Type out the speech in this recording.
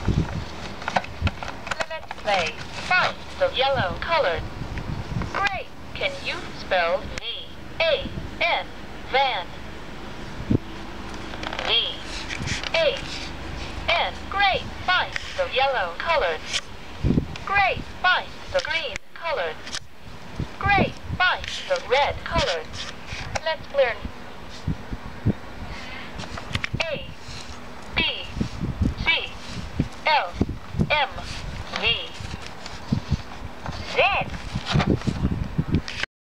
Let's play. Find the yellow colored. Great. Can you spell V-A-N? Van. V-A-N. Great. Find the yellow colored. Great. Find the green colored. Great. Find the red colored. Let's learn